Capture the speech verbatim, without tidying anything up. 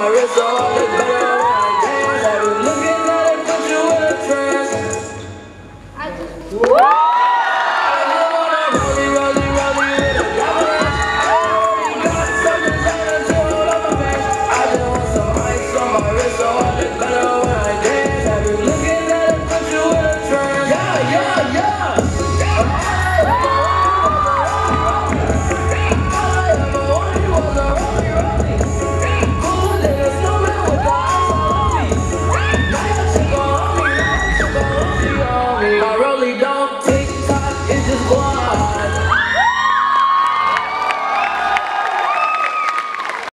wrist, so I look better when I dance. Have you looking at it, put you in a trance. I just wanna rollie, rollie, rollie with a diamond. I already got some designer to hold up my pants. I just want some ice on my wrist, so I look better when I dance. Have you looking at it, put you in a trance. Yeah, yeah, yeah.